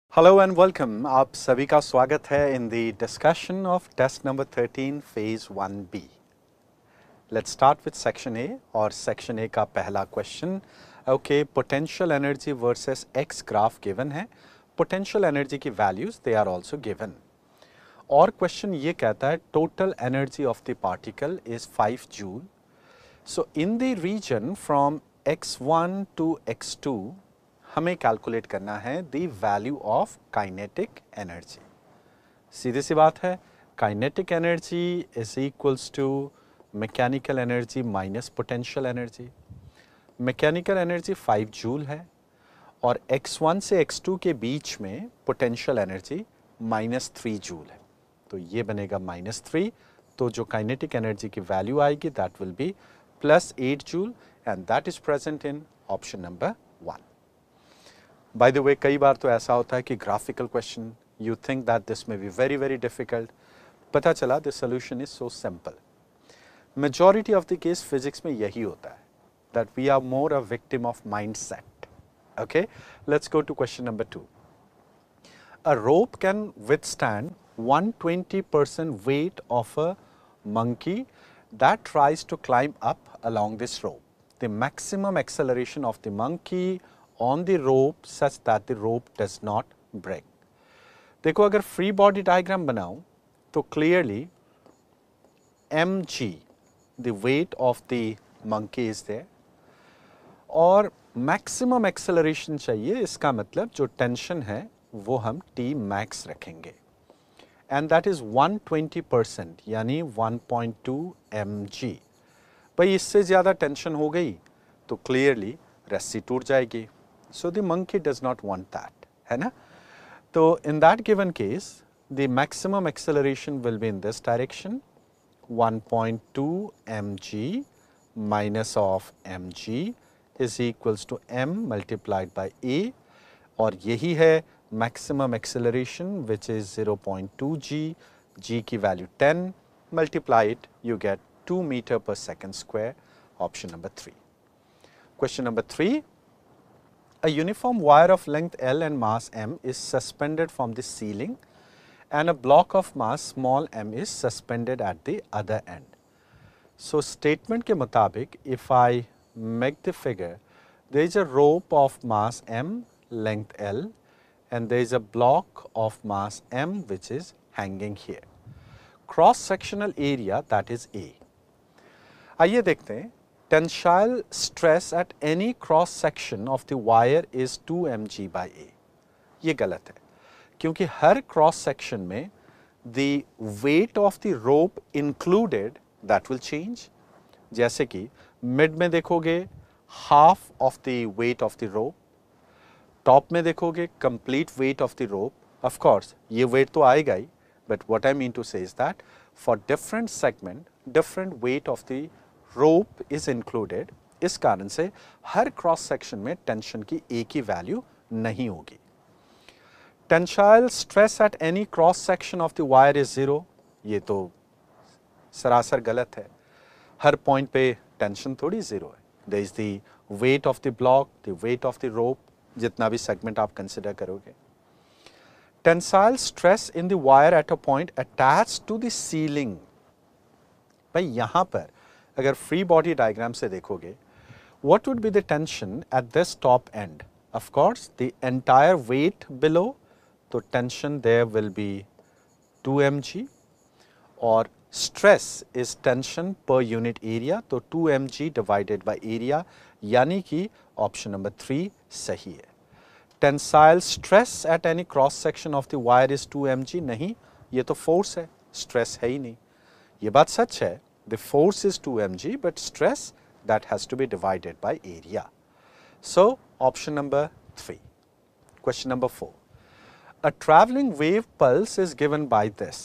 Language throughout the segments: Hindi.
Hello and welcome. आप सभी का स्वागत है in the discussion of test number 13 phase 1B। Let's start with section A और सेक्शन ए का पहला question. Okay, potential energy versus X graph given है। पोटेंशियल एनर्जी की values they are also given और क्वेश्चन ये कहता है total energy of the particle is 5 joule. So in the region from x1 to x2 हमें कैलकुलेट करना है the value of kinetic energy. सीधी सी बात है, kinetic energy is equals to mechanical energy minus potential energy. Mechanical energy 5 joule है और x1 से x2 के बीच में पोटेंशियल एनर्जी -3 जूल है, तो ये बनेगा -3। तो जो काइनेटिक एनर्जी की वैल्यू आएगी that will be +8 joule and that is present in option number 1। By the way, कई बार तो ऐसा होता है कि graphical question you think that this may be very very difficult, पता चला the solution is so simple. Majority of the case physics में यही होता है that we are more a victim of mindset. Okay, let's go to question number 2। A rope can withstand 120% weight of a monkey that tries to climb up along this rope. The maximum acceleration of the monkey on the rope such that the rope does not break. देखो, अगर फ्री बॉडी डायग्राम बनाऊं तो clearly mg the weight of the monkey is there और मैक्सिमम एक्सेलरेशन चाहिए। इसका मतलब जो टेंशन है वो हम T मैक्स रखेंगे एंड दैट इज 120% यानी 1.2 mg। भाई इससे ज़्यादा टेंशन हो गई तो क्लियरली रस्सी टूट जाएगी। So the monkey does not want that, है ना। तो in that given case the maximum acceleration will be in this direction 1.2 mg minus of mg is equals to m multiplied by a और यही है maximum acceleration which is 0.2 g, g की वैल्यू 10, multiply it you get 2 metre पर second square. Option number 3। Question number 3, a uniform wire of length L and mass m is suspended from the ceiling and a block of mass small m is suspended at the other end. So statement के मुताबिक if I make the figure, there is a rope of mass m, length L and there is a block of mass m which is hanging here. Cross sectional area that is A. आइए देखते हैं, tensile stress at any cross section of the wire is 2 mg by A. ये गलत है क्योंकि हर क्रॉस सेक्शन में the weight of the rope included that will change। जैसे कि मिड में देखोगे half of the weight of the rope, top में देखोगे complete weight of the rope. Of course ये वेट तो आएगा ही, but what I mean to say is that for different segment different weight of the rope is included. इस कारण से हर क्रॉस सेक्शन में टेंशन की एक ही वैल्यू नहीं होगी। Tensile stress at any cross section of the wire is 0, ये तो सरासर गलत है। हर पॉइंट पे टेंशन थोड़ी 0 है। There is the weight of the block, the weight of the rope, जितना भी सेगमेंट आप कंसिडर करोगे। Tensile stress in the wire at a point attached to the ceiling. भाई यहां पर अगर फ्री बॉडी डायग्राम से देखोगे what would be the tension at this top end? Of course the entire weight below, तो tension there will be 2 mg और stress is tension per unit area, तो 2 mg डिवाइडेड बाय एरिया, यानी कि ऑप्शन नंबर 3 सही है। Tensile stress at any cross section of the wire is 2 mg, नहीं, ये तो फोर्स है, स्ट्रेस है ही नहीं। ये बात सच है, the force is 2 mg but stress that has to be divided by area. So option number 3। Question number 4, a traveling wave pulse is given by this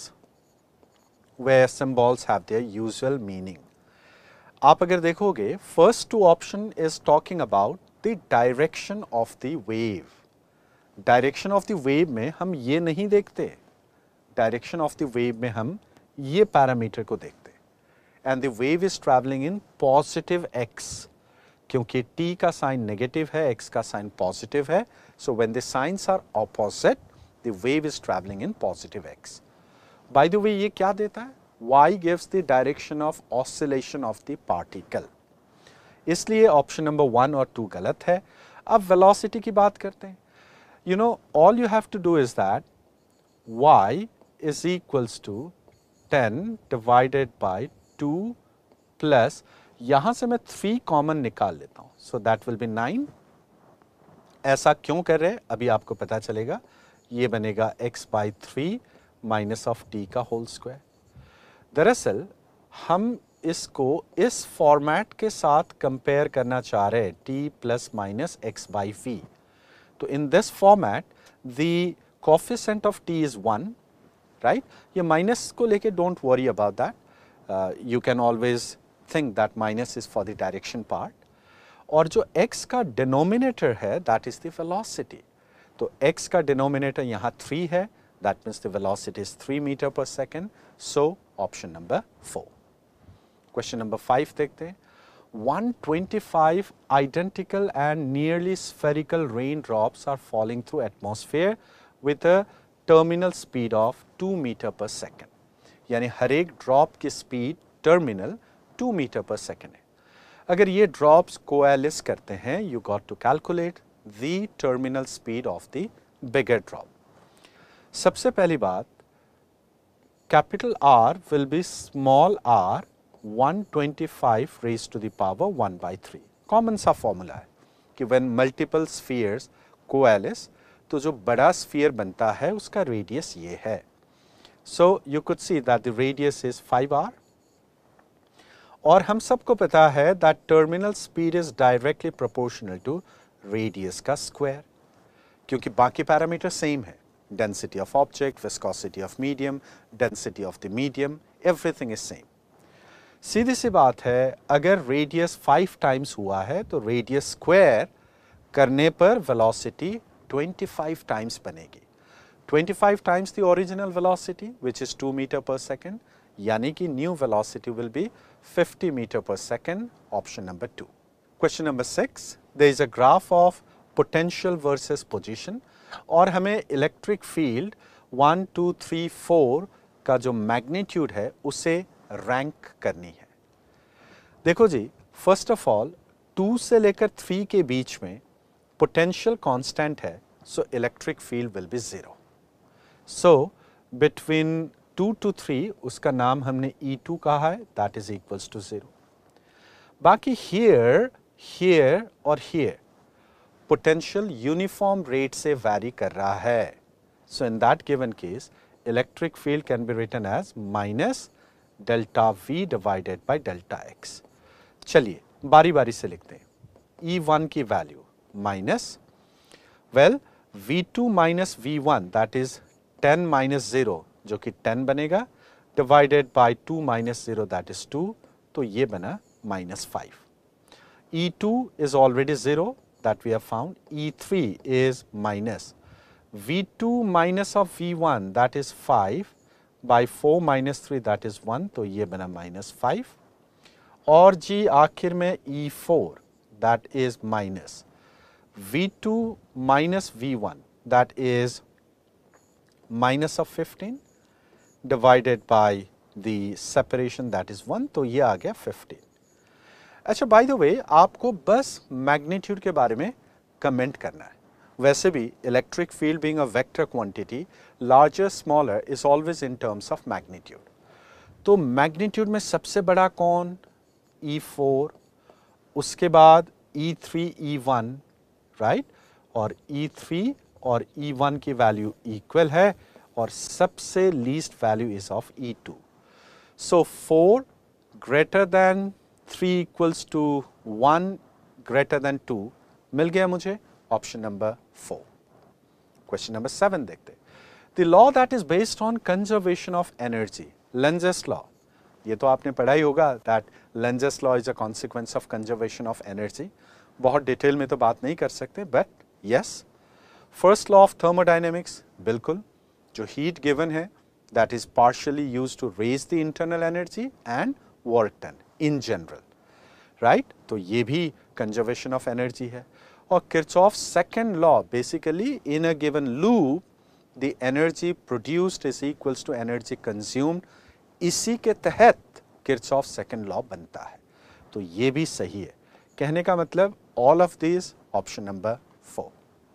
where symbols have their usual meaning. आप अगर देखोगे first two option is talking about the direction of the wave. Direction of the wave में हम ये नहीं देखते, डायरेक्शन ऑफ द वेव में हम ये पैरामीटर को देखते and the wave is travelling in positive X. क्योंकि t का साइन नेगेटिव है, x का साइन पॉजिटिव है, so when the signs are opposite the wave is traveling in positive x. By the way, ये क्या देता है? Y gives the direction of oscillation of the particle. इसलिए ऑप्शन नंबर 1 और 2 गलत है. अब वेलोसिटी की बात करते हैं. You know, all you have to do is that y is equals to 10 divided by 2 plus, यहाँ से मैं 3 कॉमन निकाल लेता हूँ. So that will be 9. ऐसा क्यों कर रहे हैं अभी आपको पता चलेगा. ये बनेगा x by 3 minus of t का होल स्क्वायर. दरअसल हम इसको इस फॉर्मेट के साथ कंपेयर करना चाह रहे हैं, t plus minus x by v. तो in this format the coefficient of t is 1, right. ये माइनस को लेके don't worry about that. You can always think that minus is for the direction part. और जो x का डिनोमिनेटर है दैट इज द वेलोसिटी. तो x का डिनोमिनेटर यहाँ 3 है, that means the velocity is 3 metre पर second. So option number 4. Question number 5 देखते हैं. 125 identical and nearly spherical raindrops are falling through atmosphere with a terminal speed of 2 meter per second. यानी हर एक ड्रॉप की स्पीड टर्मिनल 2 मीटर पर सेकेंड है. अगर ये ड्रॉप्स कोएलिस करते हैं, you got to calculate the terminal speed of the bigger drop. सबसे पहली बात, capital R will be small r 125 raised to the power 1 by 3. Common सा फॉर्मूला है कि when multiple spheres coalesce, तो जो बड़ा स्फीयर बनता है उसका रेडियस ये है. So you could see that the radius is 5r. और हम सबको पता है that terminal speed is directly proportional to radius का स्क्वायर, क्योंकि बाकी पैरामीटर सेम है. Density of object, viscosity of medium, density of the medium, everything is same. सीधी सी बात है, अगर रेडियस 5 टाइम्स हुआ है तो रेडियस स्क्वायर करने पर वेलोसिटी 25 टाइम्स बनेगी. 25 times the original velocity which is 2 metre पर सेकेंड, यानी कि new velocity will be 50 metre पर second. Option number 2. Question number 6. There is a graph of potential versus position, और हमें इलेक्ट्रिक फील्ड 1, 2, 3, 4 का जो मैग्नीट्यूड है उसे रैंक करनी है. देखो जी, फर्स्ट ऑफ ऑल 2 से लेकर 3 के बीच में पोटेंशियल कांस्टेंट है, so electric field will be 0. So between 2 to 3 उसका नाम हमने E2 कहा है, दैट इज इक्वल्स टू 0. बाकी हियर, हियर और हियर पोटेंशियल यूनिफॉर्म रेट से वैरी कर रहा है. So in that given case electric field can be written as minus delta V divided by delta x. चलिए बारी बारी से लिखते हैं. E1 की value minus, well V2 minus V1 that is 10 minus 0 जो कि 10 बनेगा, divided by 2 minus 0 that is 2, तो ये बना minus 5. E2 is already 0 that we have found. E3 is minus V2 minus of V1 that is 5 by 4 minus 3 that is 1, तो ये बना minus 5. और जी आखिर में E4 that is minus V2 minus V1 that is minus of 15 divided by the separation that is 1, तो ये आ गया 15. अच्छा, by the way आपको बस मैग्नीट्यूड के बारे में कमेंट करना है. वैसे भी electric field being a vector quantity, larger smaller is always in terms of magnitude. तो मैग्नीट्यूड में सबसे बड़ा कौन? E4, उसके बाद E3, E1, राइट. और E3 और E1 की वैल्यू इक्वल है, और सबसे least value is of E2. So 4 greater than 3 equals to 1 greater than 2 मिल गया मुझे. Option number 4. क्वेश्चन नंबर 7 देखते हैं. The law that is based on conservation of energy, Lenz's law. ये तो आपने पढ़ा ही होगा that Lenz's law is a consequence of conservation of energy. बहुत डिटेल में तो बात नहीं कर सकते, but yes. First law of thermodynamics, बिल्कुल, जो हीट गिवन है that is partially used to raise the internal energy and work done in general, right. तो ये भी कंजर्वेशन ऑफ एनर्जी है. और Kirchhoff second law, basically in a given loop the energy produced is equals to energy consumed, इसी के तहत किरचॉफ सेकंड लॉ बनता है। तो ये भी सही है। कहने का मतलब all of these, option number 4।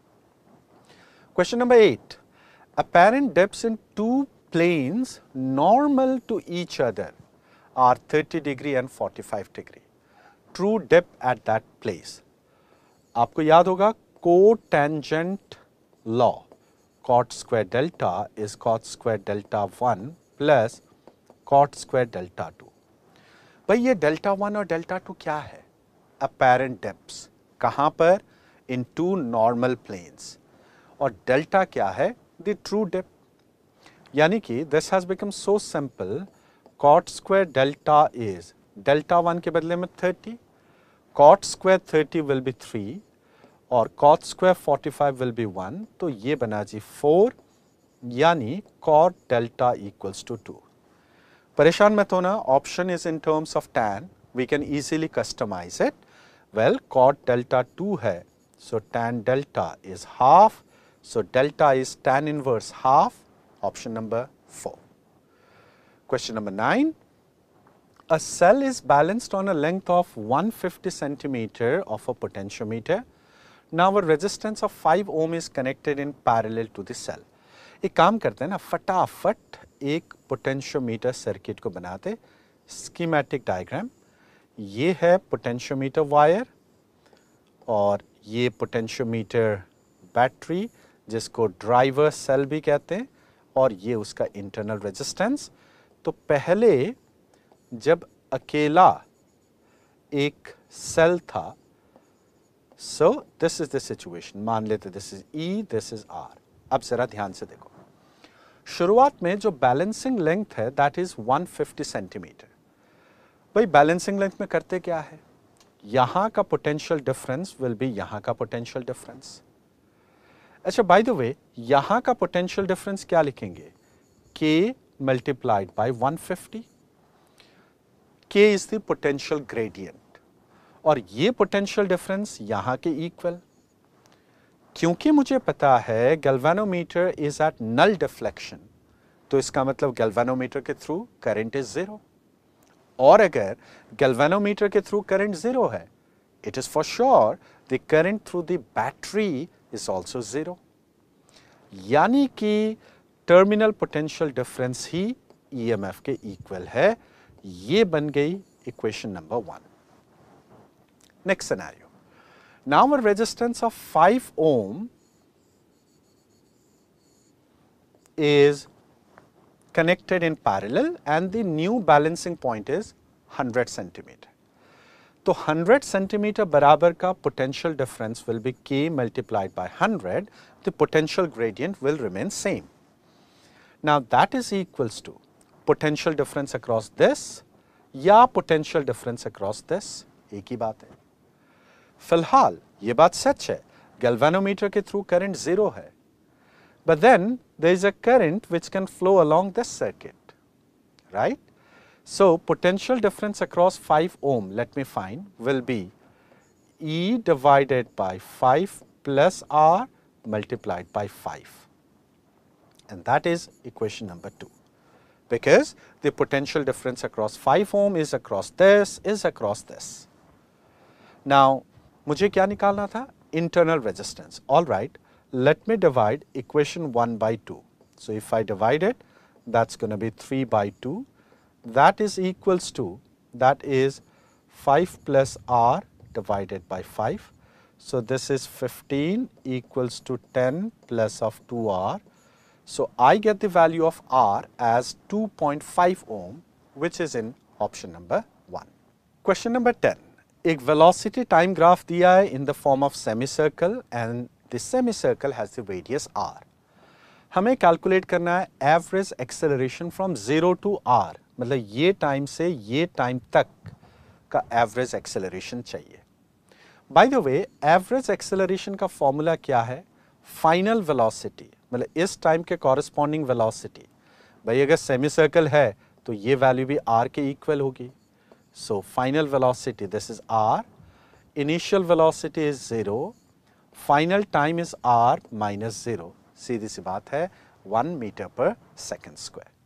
Question number 8, apparent depths in two planes normal to each other are 30 degree and 45 degree. True depth at that place. आपको याद होगा cotangent law, cot square delta is cot square delta 1 plus cot square delta 2। भाई ये delta 1 और delta 2 क्या है? Apparent depths कहाँ पर? In two normal planes। और delta क्या है? The true depth। यानी कि this has become so simple, cot square delta is delta 1 के बदले में 30, cot square 30 will be 3 और cot square 45 will be 1, तो ये बना जी 4, यानी cot delta equals to 2। परेशान मत होना, option is in terms of tan, we can easily customize it। Well, cot delta 2 है, so tan delta is half, so delta is tan inverse half, option number 4। Question number 9, a cell is balanced on a length of 150 centimeter of a potentiometer. Now a resistance of 5 ohm is connected in parallel to the cell। एक काम करते हैं ना, फटाफट एक पोटेंशियोमीटर सर्किट को बनाते। स्कीमेटिक डायग्राम, ये है पोटेंशियोमीटर वायर और ये पोटेंशियोमीटर बैटरी जिसको ड्राइवर सेल भी कहते हैं, और ये उसका इंटरनल रेजिस्टेंस। तो पहले जब अकेला एक सेल था, so this is the situation, मान लेते this is E, this is R. अब जरा ध्यान से देखो, शुरुआत में जो बैलेंसिंग लेंथ है दैट इज 150 सेंटीमीटर। भाई बैलेंसिंग लेंथ में करते क्या है, यहां का पोटेंशियल डिफरेंस विल बी यहां का पोटेंशियल डिफरेंस। अच्छा, बाय द वे यहां का पोटेंशियल डिफरेंस क्या लिखेंगे, K multiplied by 150। K is the potential gradient और ये पोटेंशियल डिफरेंस यहां के इक्वल। क्योंकि मुझे पता है galvanometer is at null deflection, तो इसका मतलब गैल्वेनोमीटर के थ्रू करंट इज 0। और अगर गैल्वेनोमीटर के थ्रू करंट 0 है, it is for sure the current through the battery is also 0। यानी कि टर्मिनल पोटेंशियल डिफरेंस ही EMF के इक्वल है। ये बन गई equation number 1। Next scenario, now a resistance of 5 ohm is connected in parallel and the new balancing point is 100 centimeter। तो 100 सेंटीमीटर बराबर का potential difference will be K multiplied by 100, the potential gradient will remain same। Now that is equals to potential difference across this या potential difference across this, एक ही बात है। फिलहाल ये बात सच है, गैल्वेनोमीटर के थ्रू करंट 0 है, but then there is a current which can flow along this circuit, right? So potential difference across 5 ohm, let me find, will be E divided by 5 plus R multiplied by 5, and that is equation number 2, because the potential difference across 5 ohm is across this, Now मुझे क्या निकालना था, internal resistance। All right, let me divide equation 1 by 2। So if I divide it, that's going to be 3 by 2, that is equals to, that is 5 plus R divided by 5. So this is 15 equals to 10 plus of 2R. So I get the value of R as 2.5 ohm, which is in option number 1। Question number 10, एक velocity time graph दिया है in the form of semicircle and the semicircle has the radius R। हमें कैलकुलेट करना है average acceleration from 0 to R, मतलब ये टाइम से ये टाइम तक का एवरेज एक्सेलरेशन चाहिए। By the way average acceleration का फॉर्मूला क्या है, फाइनल वेलोसिटी, मतलब इस टाइम के कॉरेस्पॉन्डिंग वेलोसिटी। भाई अगर सेमी सर्कल है तो ये वैल्यू भी R के इक्वल होगी। So final velocity this is R, initial velocity is 0, final time is R minus 0। सीधी सी बात है, 1 meter per second square.